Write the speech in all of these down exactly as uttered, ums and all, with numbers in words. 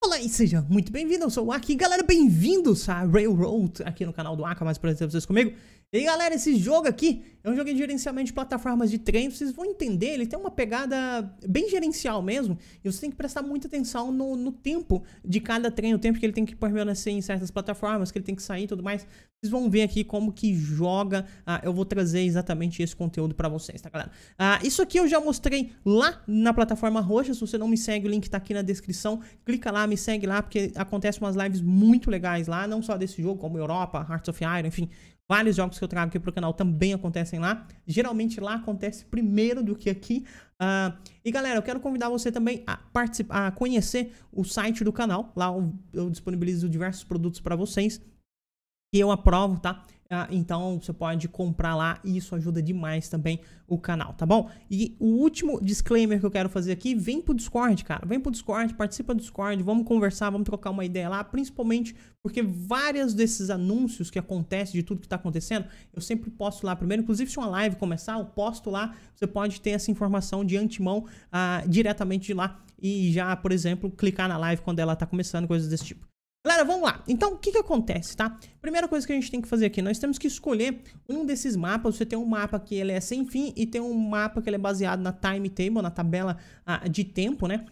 Olá e seja muito bem-vindo, eu sou o Aki. Galera, bem-vindos a Railroad aqui no canal do Aka, mais prazer vocês comigo. E aí, galera, esse jogo aqui é um jogo de gerenciamento de plataformas de trem. Vocês vão entender, ele tem uma pegada bem gerencial mesmo. E você tem que prestar muita atenção no, no tempo de cada trem, o tempo que ele tem que permanecer em certas plataformas, que ele tem que sair e tudo mais. Vocês vão ver aqui como que joga. Ah, eu vou trazer exatamente esse conteúdo pra vocês, tá, galera? Ah, isso aqui eu já mostrei lá na plataforma roxa. Se você não me segue, o link tá aqui na descrição. Clica lá, me segue lá, porque acontecem umas lives muito legais lá. Não só desse jogo, como Europa, Hearts of Iron, enfim. Vários jogos que eu trago aqui pro canal também acontecem lá. Geralmente lá acontece primeiro do que aqui. Uh, e galera, eu quero convidar você também a participar, a conhecer o site do canal. Lá eu, eu disponibilizo diversos produtos para vocês que eu aprovo, tá? Uh, então você pode comprar lá e isso ajuda demais também o canal, tá bom? E o último disclaimer que eu quero fazer aqui, vem pro Discord, cara. Vem pro Discord, participa do Discord, vamos conversar, vamos trocar uma ideia lá, principalmente porque vários desses anúncios que acontecem, de tudo que tá acontecendo, eu sempre posto lá primeiro. Inclusive, se uma live começar, eu posto lá, você pode ter essa informação de antemão uh, diretamente de lá e já, por exemplo, clicar na live quando ela tá começando, coisas desse tipo. Galera, vamos lá. Então, o que que acontece, tá? Primeira coisa que a gente tem que fazer aqui, nós temos que escolher um desses mapas. Você tem um mapa que ele é sem fim e tem um mapa que ele é baseado na timetable, na tabela uh, de tempo, né?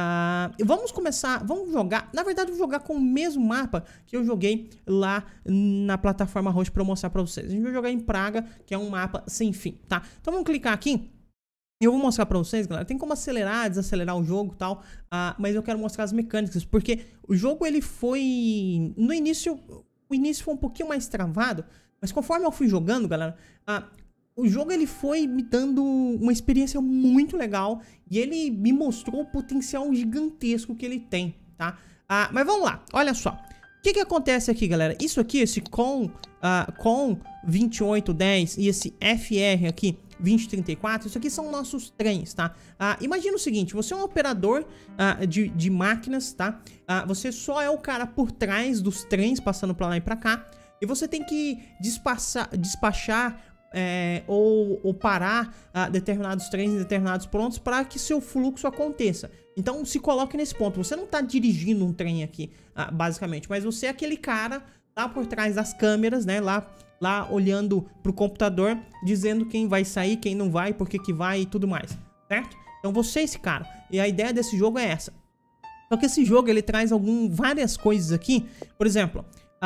Uh, vamos começar, vamos jogar, na verdade, eu vou jogar com o mesmo mapa que eu joguei lá na plataforma roxa pra eu mostrar pra vocês. A gente vai jogar em Praga, que é um mapa sem fim, tá? Então, vamos clicar aqui. Eu vou mostrar pra vocês, galera, tem como acelerar, desacelerar o jogo e tal, uh, mas eu quero mostrar as mecânicas, porque o jogo ele foi, no início, o início foi um pouquinho mais travado, mas conforme eu fui jogando, galera, uh, o jogo ele foi me dando uma experiência muito legal e ele me mostrou o potencial gigantesco que ele tem, tá? Uh, mas vamos lá, olha só. O que que acontece aqui, galera? Isso aqui, esse com, uh, com vinte e oito dez e esse F R aqui, vinte e trinta e quatro, isso aqui são nossos trens, tá? Ah, imagina o seguinte, você é um operador ah, de, de máquinas, tá? Ah, você só é o cara por trás dos trens, passando pra lá e pra cá, e você tem que despachar, despachar é, ou, ou parar ah, determinados trens em determinados pontos para que seu fluxo aconteça. Então, se coloque nesse ponto. Você não tá dirigindo um trem aqui, ah, basicamente, mas você é aquele cara lá por trás das câmeras, né? Lá... lá olhando pro computador, dizendo quem vai sair, quem não vai, por que que vai e tudo mais, certo? Então você é esse cara, e a ideia desse jogo é essa. Só que esse jogo, ele traz algum, várias coisas aqui, por exemplo,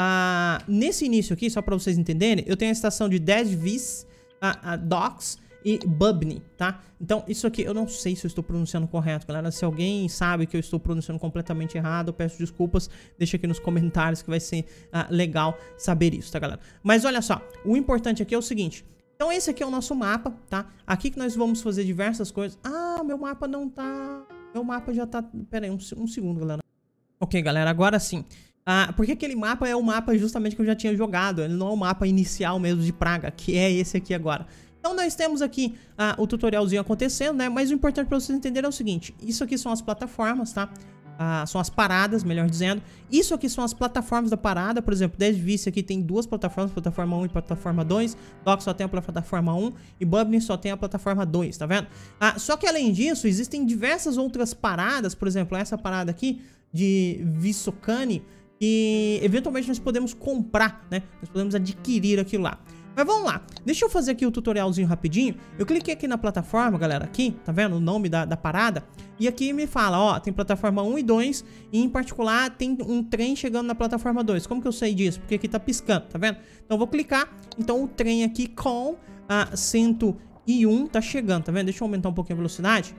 uh, nesse início aqui, só pra vocês entenderem, eu tenho a estação de Desvis, uh, uh, Docks e Bubny, tá? Então, isso aqui, eu não sei se eu estou pronunciando correto, galera. Se alguém sabe que eu estou pronunciando completamente errado, eu peço desculpas. Deixa aqui nos comentários que vai ser uh, legal saber isso, tá, galera? Mas olha só, o importante aqui é o seguinte. Então, esse aqui é o nosso mapa, tá? Aqui que nós vamos fazer diversas coisas. Ah, meu mapa não tá... Meu mapa já tá... Pera aí, um, um segundo, galera. Ok, galera, agora sim. Ah, porque aquele mapa é o mapa justamente que eu já tinha jogado. Ele não é o mapa inicial mesmo de Praga, que é esse aqui agora. Então nós temos aqui ah, o tutorialzinho acontecendo, né? Mas o importante para vocês entenderem é o seguinte. Isso aqui são as plataformas, tá? Ah, são as paradas, melhor dizendo. Isso aqui são as plataformas da parada. Por exemplo, Desvis aqui tem duas plataformas, plataforma um e plataforma dois. Dock só tem a plataforma um e Bubny só tem a plataforma dois, tá vendo? Ah, só que além disso, existem diversas outras paradas. Por exemplo, essa parada aqui de Vissokani, que eventualmente nós podemos comprar, né? Nós podemos adquirir aquilo lá. Mas vamos lá, deixa eu fazer aqui o tutorialzinho rapidinho. Eu cliquei aqui na plataforma, galera, aqui, tá vendo o nome da, da parada? E aqui me fala, ó, tem plataforma um e dois, e em particular tem um trem chegando na plataforma dois. Como que eu sei disso? Porque aqui tá piscando, tá vendo? Então eu vou clicar, então o trem aqui com a cento e um tá chegando, tá vendo? Deixa eu aumentar um pouquinho a velocidade.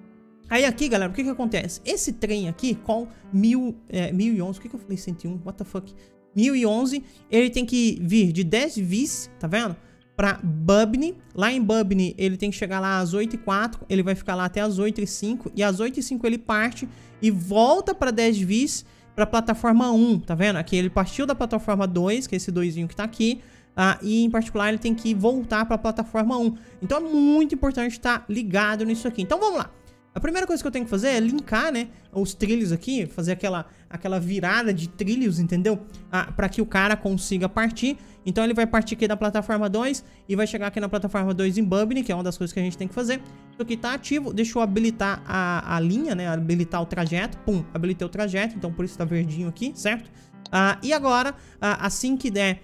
Aí aqui, galera, o que que acontece? Esse trem aqui com mil, é, mil e onze, o que que eu falei cento e um? What the fuck? mil e onze, ele tem que vir de Desvis, tá vendo? Pra Bubny. Lá em Bubny, ele tem que chegar lá às oito e quatro, ele vai ficar lá até às oito e cinco, e às oito e cinco ele parte e volta pra Desvis, pra plataforma um, tá vendo? Aqui ele partiu da plataforma dois, que é esse doisinho que tá aqui, ah, e em particular ele tem que voltar pra plataforma um. Então é muito importante estar ligado nisso aqui. Então vamos lá. A primeira coisa que eu tenho que fazer é linkar, né, os trilhos aqui, fazer aquela, aquela virada de trilhos, entendeu? Ah, para que o cara consiga partir. Então ele vai partir aqui da plataforma dois e vai chegar aqui na plataforma dois em Bubney, que é uma das coisas que a gente tem que fazer. Isso aqui tá ativo, deixa eu habilitar a, a linha, né, habilitar o trajeto. Pum, habilitei o trajeto, então por isso tá verdinho aqui, certo? Ah, e agora, ah, assim que der...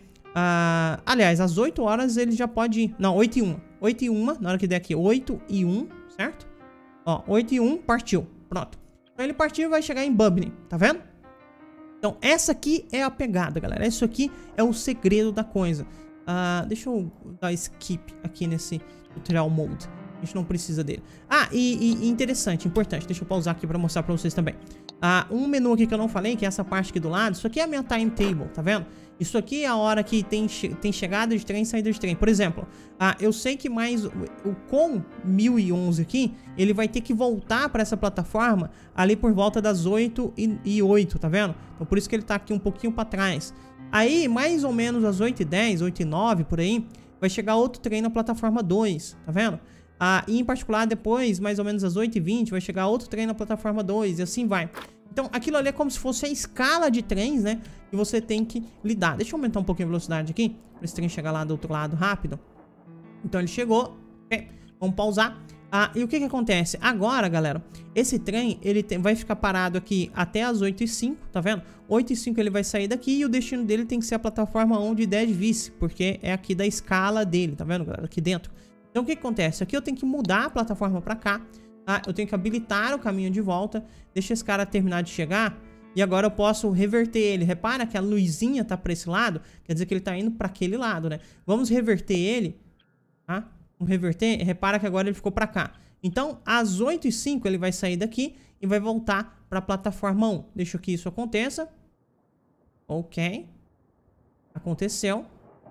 Ah, aliás, às oito horas ele já pode ir. Não, oito e um. oito e um, na hora que der aqui, oito e um, certo? Ó, oito e um, partiu. Pronto. Então ele partiu e vai chegar em Bubney, tá vendo? Então essa aqui é a pegada, galera. Isso aqui é o segredo da coisa. Ah, deixa eu dar skip aqui nesse tutorial mode. A gente não precisa dele. Ah, e, e interessante, importante. Deixa eu pausar aqui pra mostrar pra vocês também. Ah, um menu aqui que eu não falei, que é essa parte aqui do lado. Isso aqui é a minha timetable, tá vendo? Isso aqui é a hora que tem, che tem chegada de trem e saída de trem. Por exemplo, ah, eu sei que mais o, o com mil e onze aqui, ele vai ter que voltar para essa plataforma ali por volta das oito e oito, tá vendo? Então por isso que ele tá aqui um pouquinho para trás. Aí, mais ou menos às oito e dez, oito e nove, por aí, vai chegar outro trem na plataforma dois, tá vendo? Ah, e em particular, depois, mais ou menos às oito e vinte, vai chegar outro trem na plataforma dois e assim vai. Então, aquilo ali é como se fosse a escala de trens, né? Que você tem que lidar. Deixa eu aumentar um pouquinho a velocidade aqui, para esse trem chegar lá do outro lado rápido. Então, ele chegou. Okay. Vamos pausar. Ah, e o que que acontece? Agora, galera, esse trem, ele tem, vai ficar parado aqui até as oito e cinco, tá vendo? oito e cinco ele vai sair daqui e o destino dele tem que ser a plataforma onde Dead Vice, porque é aqui da escala dele, tá vendo, galera? Aqui dentro. Então, o que que acontece? Aqui eu tenho que mudar a plataforma para cá. Ah, eu tenho que habilitar o caminho de volta. Deixa esse cara terminar de chegar. E agora eu posso reverter ele. Repara que a luzinha tá para esse lado. Quer dizer que ele tá indo para aquele lado, né? Vamos reverter ele. Tá? Vamos reverter. Repara que agora ele ficou para cá. Então, às oito e cinco ele vai sair daqui e vai voltar para a plataforma um. Deixa que isso aconteça. Ok. Aconteceu.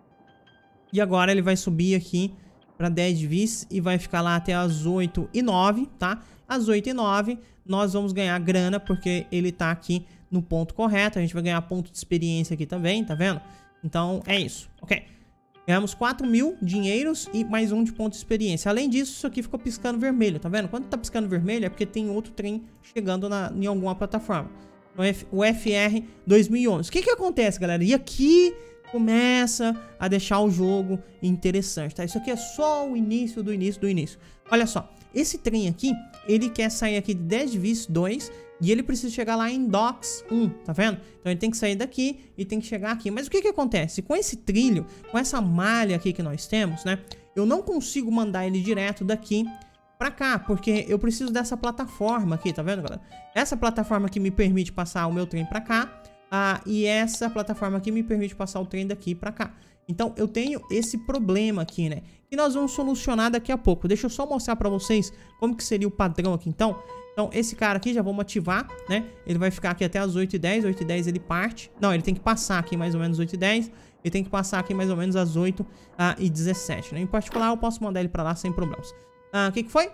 E agora ele vai subir aqui para Dead Vice e vai ficar lá até as oito e nove, tá? Às oito e nove nós vamos ganhar grana porque ele tá aqui no ponto correto. A gente vai ganhar ponto de experiência aqui também, tá vendo? Então é isso, ok? Ganhamos quatro mil dinheiros e mais um de ponto de experiência. Além disso, isso aqui ficou piscando vermelho, tá vendo? Quando tá piscando vermelho é porque tem outro trem chegando na, em alguma plataforma. O F R dois mil e onze. O que que acontece, galera? E aqui começa a deixar o jogo interessante, tá? Isso aqui é só o início do início do início. Olha só, esse trem aqui, ele quer sair aqui de Dead Vice dois e ele precisa chegar lá em Docks um, tá vendo? Então ele tem que sair daqui e tem que chegar aqui. Mas o que que acontece? Com esse trilho, com essa malha aqui que nós temos, né? Eu não consigo mandar ele direto daqui pra cá, porque eu preciso dessa plataforma aqui, tá vendo, galera? Essa plataforma que me permite passar o meu trem pra cá. Ah, e essa plataforma aqui me permite passar o trem daqui pra cá. Então eu tenho esse problema aqui, né? Que nós vamos solucionar daqui a pouco. Deixa eu só mostrar pra vocês como que seria o padrão aqui, então. Então esse cara aqui já vamos ativar, né? Ele vai ficar aqui até as oito e dez. oito e dez ele parte. Não, ele tem que passar aqui mais ou menos oito e dez. Ele tem que passar aqui mais ou menos às oito e dezessete, né? Em particular eu posso mandar ele pra lá sem problemas. Ah, o que que foi?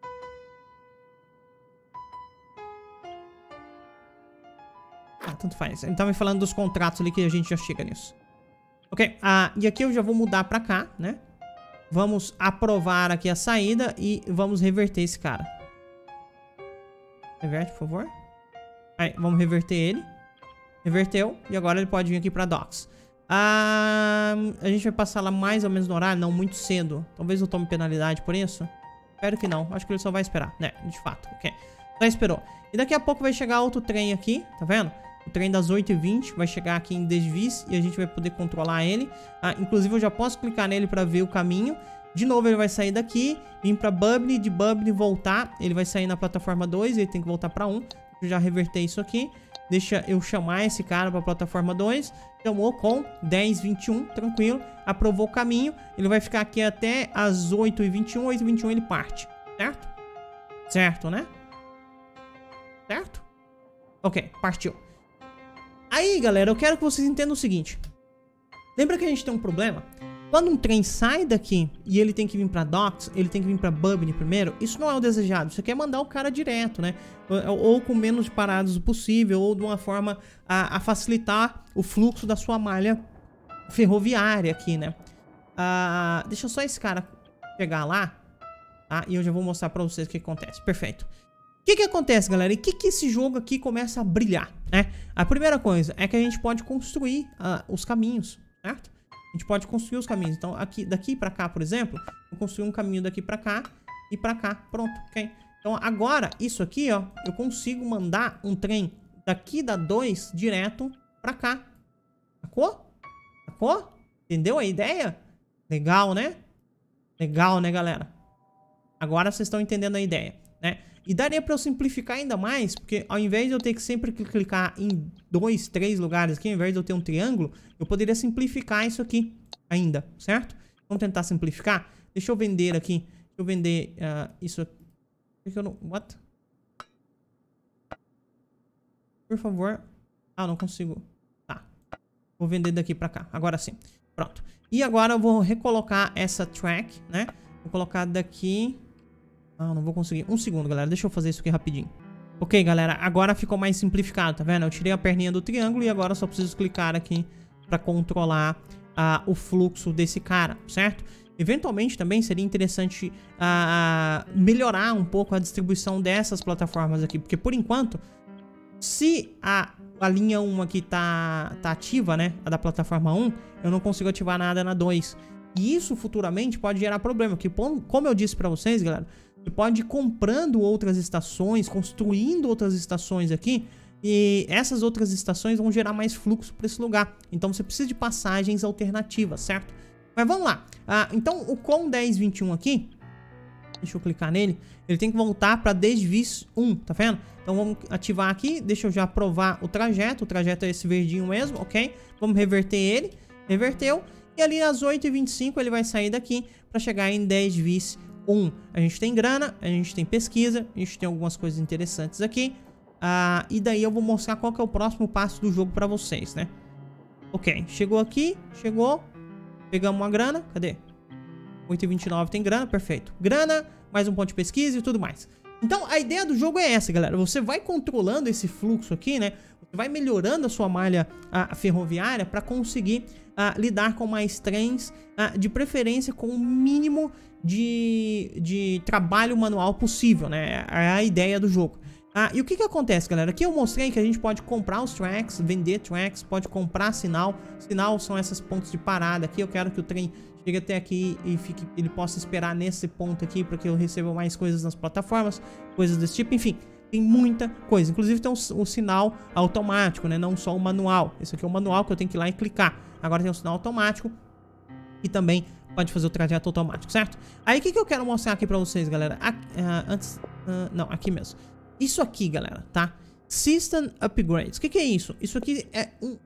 Ah, tanto faz. Ele tá me falando dos contratos ali que a gente já chega nisso. Ok, ah, e aqui eu já vou mudar pra cá, né? Vamos aprovar aqui a saída e vamos reverter esse cara. Reverte, por favor. Aí, vamos reverter ele. Reverteu. E agora ele pode vir aqui pra Docks. Ah, a gente vai passar lá mais ou menos no horário, não muito cedo. Talvez eu tome penalidade por isso. Espero que não. Acho que ele só vai esperar, né? De fato, ok. Já esperou. E daqui a pouco vai chegar outro trem aqui, tá vendo? O trem das oito e vinte vai chegar aqui em Dead Vice e a gente vai poder controlar ele. Ah, inclusive eu já posso clicar nele para ver o caminho. De novo ele vai sair daqui, vir para Bubney, de Bubney voltar. Ele vai sair na plataforma dois, ele tem que voltar para um. Eu já reverter isso aqui. Deixa eu chamar esse cara para a plataforma dois. Chamou com dez e vinte e um, tranquilo. Aprovou o caminho. Ele vai ficar aqui até as oito e vinte e um. oito e vinte e um ele parte, certo? Certo, né? Certo? Ok, partiu. Aí, galera, eu quero que vocês entendam o seguinte. Lembra que a gente tem um problema? Quando um trem sai daqui e ele tem que vir pra Docks, ele tem que vir pra Bubney primeiro, isso não é o desejado. Você quer mandar o cara direto, né? Ou, ou com menos paradas possível, ou de uma forma a, a facilitar o fluxo da sua malha ferroviária aqui, né? Ah, deixa só esse cara chegar lá, tá? E eu já vou mostrar pra vocês o que acontece. Perfeito. que que acontece, galera? E que que esse jogo aqui começa a brilhar, né? A primeira coisa é que a gente pode construir uh, os caminhos, certo? A gente pode construir os caminhos. Então, aqui, daqui pra cá, por exemplo, eu construí um caminho daqui pra cá e pra cá. Pronto, ok? Então, agora, isso aqui, ó, eu consigo mandar um trem daqui da dois direto pra cá. Sacou? Sacou? Entendeu a ideia? Legal, né? Legal, né, galera? Agora vocês estão entendendo a ideia, né? E daria pra eu simplificar ainda mais, porque ao invés de eu ter que sempre clicar em dois, três lugares aqui, ao invés de eu ter um triângulo, eu poderia simplificar isso aqui ainda, certo? Vamos tentar simplificar? Deixa eu vender aqui. Deixa eu vender uh, isso aqui. Eu não... What? Por favor. Ah, não consigo. Tá. Vou vender daqui pra cá. Agora sim. Pronto. E agora eu vou recolocar essa track, né? Vou colocar daqui... Ah, não vou conseguir. Um segundo, galera. Deixa eu fazer isso aqui rapidinho. Ok, galera. Agora ficou mais simplificado, tá vendo? Eu tirei a perninha do triângulo e agora eu só preciso clicar aqui pra controlar uh, o fluxo desse cara, certo? Eventualmente também seria interessante uh, melhorar um pouco a distribuição dessas plataformas aqui. Porque por enquanto, se a, a linha um aqui tá, tá ativa, né? A da plataforma um, eu não consigo ativar nada na dois. E isso futuramente pode gerar problema. Porque como eu disse pra vocês, galera... Você pode ir comprando outras estações, construindo outras estações aqui, e essas outras estações vão gerar mais fluxo para esse lugar. Então você precisa de passagens alternativas, certo? Mas vamos lá. Ah, então o com dez vinte e um aqui, deixa eu clicar nele, ele tem que voltar para Desvis um, tá vendo? Então vamos ativar aqui, deixa eu já provar o trajeto, o trajeto é esse verdinho mesmo, ok? Vamos reverter ele, reverteu, e ali às oito e vinte e cinco ele vai sair daqui para chegar em Desvis um. A gente tem grana, a gente tem pesquisa, a gente tem algumas coisas interessantes aqui. Uh, e daí eu vou mostrar qual que é o próximo passo do jogo pra vocês, né? Ok, chegou aqui, chegou. Pegamos uma grana, cadê? oito e vinte e nove tem grana, perfeito. Grana, mais um ponto de pesquisa e tudo mais. Então a ideia do jogo é essa, galera. Você vai controlando esse fluxo aqui, né? Você vai melhorando a sua malha uh, ferroviária pra conseguir uh, lidar com mais trens, uh, de preferência com o mínimo de, de trabalho manual possível, né? É a ideia do jogo. Ah, e o que que acontece, galera? Aqui eu mostrei que a gente pode comprar os tracks, vender tracks, pode comprar sinal. Sinal são esses pontos de parada aqui. Eu quero que o trem chegue até aqui e fique, ele possa esperar nesse ponto aqui para que eu receba mais coisas nas plataformas, coisas desse tipo. Enfim, tem muita coisa. Inclusive tem um, um sinal automático, né? Não só o manual. Esse aqui é o manual que eu tenho que ir lá e clicar. Agora tem um sinal automático e também pode fazer o trajeto automático, certo? Aí o que que eu quero mostrar aqui pra vocês, galera? Aqui, uh, antes... Uh, não, aqui mesmo. Isso aqui, galera, tá? System Upgrades. O que que é isso? Isso aqui é um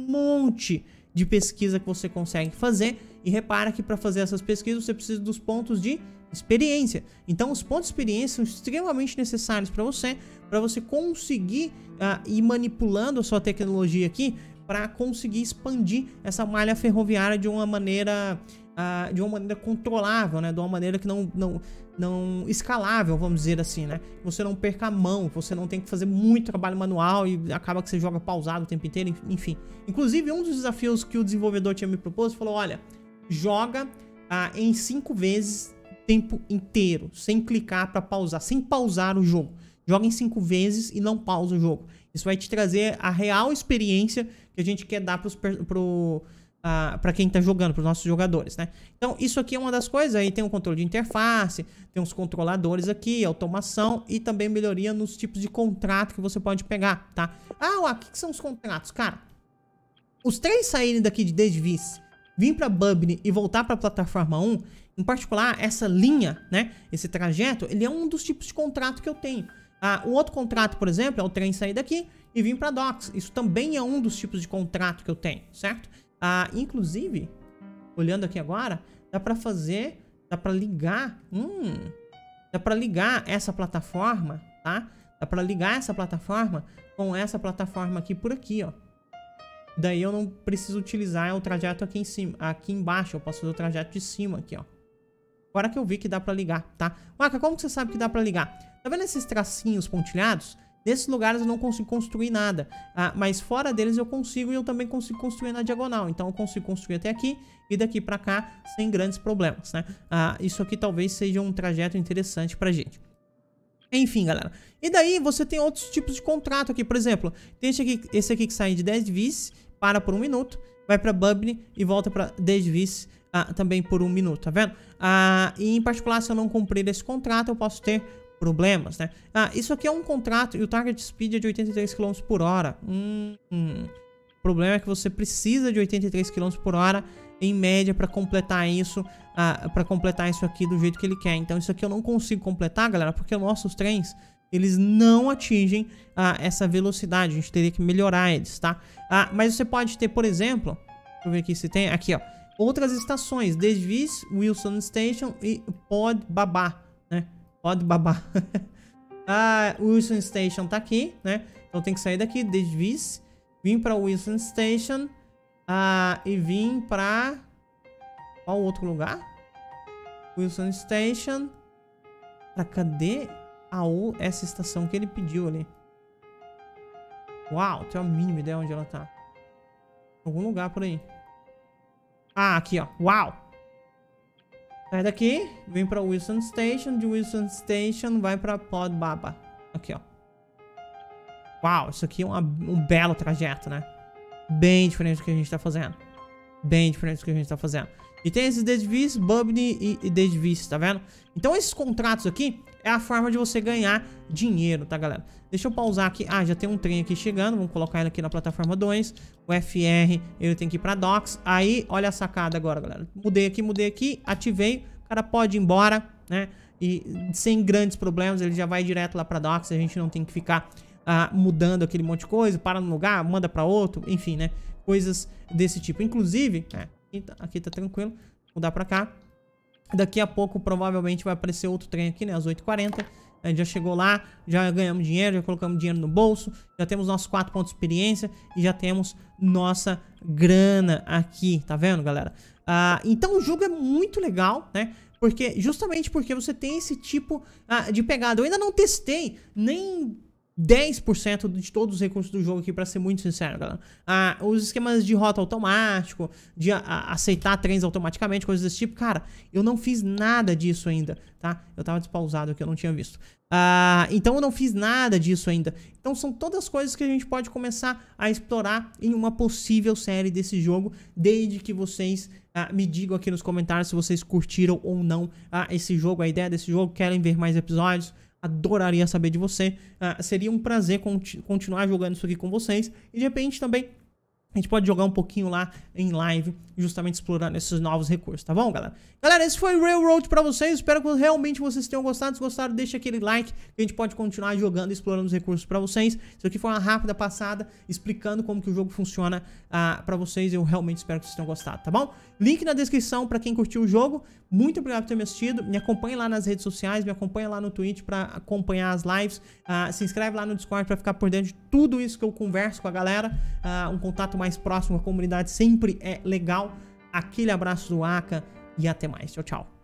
monte de pesquisa que você consegue fazer. E repara que para fazer essas pesquisas você precisa dos pontos de experiência. Então os pontos de experiência são extremamente necessários para você. Para você conseguir uh, ir manipulando a sua tecnologia aqui. Para conseguir expandir essa malha ferroviária de uma maneira... Uh, de uma maneira controlável, né? De uma maneira que não, não, não escalável, vamos dizer assim, né? Você não perca a mão, você não tem que fazer muito trabalho manual e acaba que você joga pausado o tempo inteiro, enfim. Inclusive, um dos desafios que o desenvolvedor tinha me proposto, falou, olha, joga uh, em cinco vezes o tempo inteiro, sem clicar para pausar, sem pausar o jogo. Joga em cinco vezes e não pausa o jogo. Isso vai te trazer a real experiência que a gente quer dar pros, pro... Uh, para quem tá jogando, para os nossos jogadores, né? Então isso aqui é uma das coisas. Aí tem um controle de interface, tem uns controladores aqui, automação e também melhoria nos tipos de contrato que você pode pegar, tá? Ah, o que, que são os contratos? Cara, os três saírem daqui de Desvis, vir para Bubney e voltar para a plataforma um, em particular essa linha, né? Esse trajeto, ele é um dos tipos de contrato que eu tenho. Ah, o outro contrato, por exemplo, é o trem sair daqui e vir para Docks. Isso também é um dos tipos de contrato que eu tenho, certo? Ah, inclusive, olhando aqui agora, dá pra fazer, dá pra ligar, hum, dá pra ligar essa plataforma, tá? Dá pra ligar essa plataforma com essa plataforma aqui por aqui, ó. Daí eu não preciso utilizar o trajeto aqui em cima, aqui embaixo, eu posso fazer o trajeto de cima aqui, ó. Agora que eu vi que dá pra ligar, tá? Waka, como que você sabe que dá pra ligar? Tá vendo esses tracinhos pontilhados? Nesses lugares eu não consigo construir nada, ah, mas fora deles eu consigo e eu também consigo construir na diagonal. Então eu consigo construir até aqui e daqui pra cá sem grandes problemas, né? Ah, isso aqui talvez seja um trajeto interessante pra gente. Enfim, galera. E daí você tem outros tipos de contrato aqui. Por exemplo, tem esse aqui, esse aqui que sai de dez vis, para por um minuto, vai pra Bubble e volta pra dez vis ah, também por um minuto, tá vendo? Ah, e em particular, se eu não cumprir esse contrato, eu posso ter problemas, né? Ah, isso aqui é um contrato e o target speed é de oitenta e três quilômetros por hora. Hum, hum. O problema é que você precisa de oitenta e três quilômetros por hora em média para completar isso, uh, para completar isso aqui do jeito que ele quer. Então isso aqui eu não consigo completar, galera, porque nossos trens, eles não atingem uh, essa velocidade. A gente teria que melhorar eles, tá? Uh, mas você pode ter, por exemplo, deixa eu ver aqui se tem, aqui ó, outras estações, Desvis, Wilson Station e Pod Babá, né? Pod Babá. uh, Wilson Station tá aqui, né? Então tem que sair daqui, Desvis, vir para Wilson Station. Ah, e vim pra... Qual outro lugar? Wilson Station. Pra cadê a o... essa estação que ele pediu ali? Uau, tenho a mínima ideia onde ela tá. Algum lugar por aí. Ah, aqui ó. Uau. Sai daqui, vem pra Wilson Station. De Wilson Station vai pra Pod Baba. Aqui ó. Uau, isso aqui é uma, um belo trajeto, né? Bem diferente do que a gente tá fazendo. Bem diferente do que a gente tá fazendo. E tem esses Desvis, Bubble e, e Desvis, tá vendo? Então esses contratos aqui é a forma de você ganhar dinheiro, tá, galera? Deixa eu pausar aqui. Ah, já tem um trem aqui chegando. Vamos colocar ele aqui na plataforma dois. O F R, ele tem que ir pra Docks. Aí, olha a sacada agora, galera. Mudei aqui, mudei aqui, ativei. O cara pode ir embora, né? E sem grandes problemas, ele já vai direto lá pra Docks. A gente não tem que ficar... Ah, mudando aquele monte de coisa, para no lugar, manda pra outro, enfim, né? Coisas desse tipo. Inclusive, é, aqui, tá, aqui tá tranquilo, mudar pra cá. Daqui a pouco provavelmente vai aparecer outro trem aqui, né? Às oito e quarenta. A gente já chegou lá, já ganhamos dinheiro, já colocamos dinheiro no bolso, já temos nossos quatro pontos de experiência e já temos nossa grana aqui, tá vendo, galera? Ah, então o jogo é muito legal, né? Porque, justamente porque você tem esse tipo ah, de pegada. Eu ainda não testei nem... dez por cento de todos os recursos do jogo aqui, pra ser muito sincero, galera. Ah, os esquemas de rota automático, de a, a, aceitar trens automaticamente, coisas desse tipo, cara, eu não fiz nada disso ainda, tá? Eu tava despausado aqui, eu não tinha visto. Ah, então eu não fiz nada disso ainda. Então são todas coisas que a gente pode começar a explorar em uma possível série desse jogo, desde que vocês ah, me digam aqui nos comentários se vocês curtiram ou não ah, esse jogo, a ideia desse jogo, querem ver mais episódios. Adoraria saber de você. Uh, seria um prazer conti continuar jogando isso aqui com vocês. E de repente também a gente pode jogar um pouquinho lá em live, justamente explorando esses novos recursos, tá bom, galera? Galera, esse foi o Railroad pra vocês. Espero que realmente vocês tenham gostado. Se gostaram, deixa aquele like, que a gente pode continuar jogando e explorando os recursos pra vocês. Isso aqui foi uma rápida passada, explicando como que o jogo funciona uh, pra vocês. Eu realmente espero que vocês tenham gostado, tá bom? Link na descrição pra quem curtiu o jogo. Muito obrigado por ter me assistido. Me acompanhe lá nas redes sociais, me acompanhe lá no Twitch pra acompanhar as lives. Uh, se inscreve lá no Discord pra ficar por dentro de tudo isso que eu converso com a galera. Uh, um contato mais próximo, a comunidade sempre é legal. Aquele abraço do Aka e até mais. Tchau, tchau.